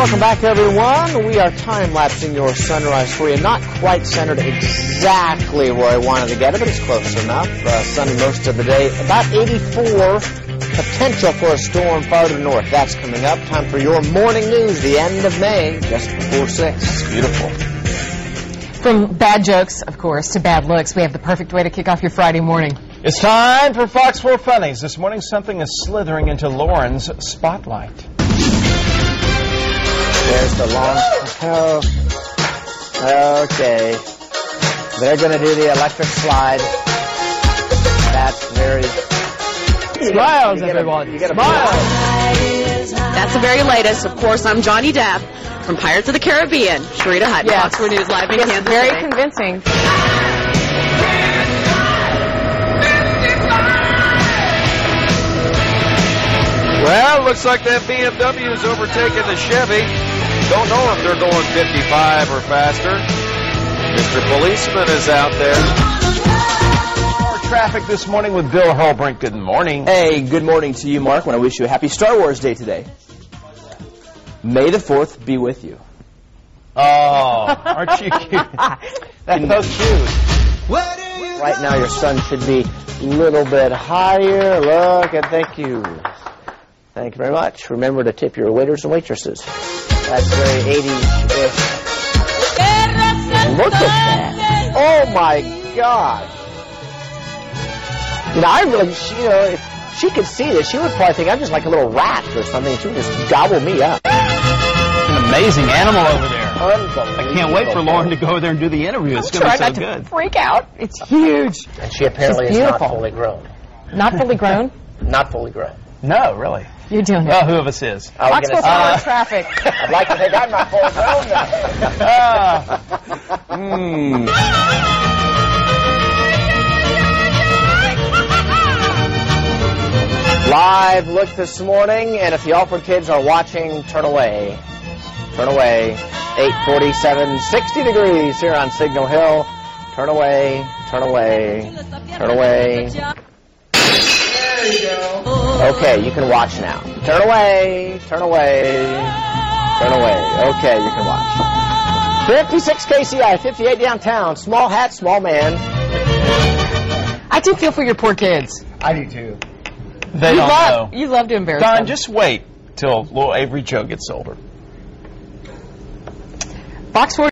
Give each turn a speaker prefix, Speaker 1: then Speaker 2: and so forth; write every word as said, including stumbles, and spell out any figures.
Speaker 1: Welcome back, everyone. We are time-lapsing your sunrise for you. Not quite centered exactly where I wanted to get it, but it's close enough. Uh, sunny most of the day. About eighty-four. Potential for a storm farther north. That's coming up. Time for your morning news, the end of May, just before six. It's beautiful.
Speaker 2: From bad jokes, of course, to bad looks, we have the perfect way to kick off your Friday morning.
Speaker 3: It's time for Fox four Funnies. This morning, something is slithering into Loren's spotlight.
Speaker 1: There's the long... Oh, okay. They're going to do the electric slide. That's very...
Speaker 2: Smiles, everyone. You get a
Speaker 4: Smiles. That's the very latest. Of course, I'm Johnny Depp from Pirates of the Caribbean. Sharita Hutt,
Speaker 2: yes.
Speaker 4: Fox four News Live in
Speaker 2: yes,
Speaker 4: Kansas
Speaker 2: very
Speaker 4: City.
Speaker 2: convincing.
Speaker 5: Well, looks like that B M W is overtaking the Chevy. Don't know if they're going fifty-five or faster. Mister Policeman is out there.
Speaker 3: Traffic this morning with Bill Hurlbrink. Good morning.
Speaker 6: Hey, good morning to you, Mark. I want to wish you a happy Star Wars Day today. May the fourth be with you.
Speaker 3: Oh, aren't you cute? That's so cute.
Speaker 1: Right now, your sun should be a little bit higher. Look, and thank you. Thank you very much. Remember to tip your waiters and waitresses. That's very eighties-ish. Look at that. Oh, my God. You know, I really, she, you know, if she could see this, she would probably think I'm just like a little rat or something. She would just gobble me up.
Speaker 3: An amazing animal over there.
Speaker 1: Unbelievable.
Speaker 3: I can't wait for Lauren to go over there and do the interview. It's going to be so
Speaker 2: not
Speaker 3: good.
Speaker 2: To freak out. It's huge.
Speaker 1: And she apparently is not fully grown.
Speaker 2: Not fully grown?
Speaker 1: Not fully grown.
Speaker 3: No, really.
Speaker 2: You're doing it.
Speaker 3: Well, who of us is?
Speaker 2: Fox four
Speaker 3: uh,
Speaker 2: traffic.
Speaker 1: I'd like to think I'm not fully grown now.
Speaker 3: uh, mm.
Speaker 1: Live look this morning, and if the Alford kids are watching, turn away. Turn away. eight forty-seven, sixty degrees here on Signal Hill. Turn away, turn away, turn away. There you go. Okay, you can watch now. Turn away, turn away, turn away. Okay, you can watch. fifty-six K C I, fifty-eight downtown. Small hat, small man.
Speaker 2: I do feel for your poor kids.
Speaker 1: I do too.
Speaker 3: They
Speaker 2: you
Speaker 3: don't
Speaker 2: love,
Speaker 3: know.
Speaker 2: You love to embarrass
Speaker 3: Don,
Speaker 2: them.
Speaker 3: just wait till little Avery Joe gets older.
Speaker 2: Fox four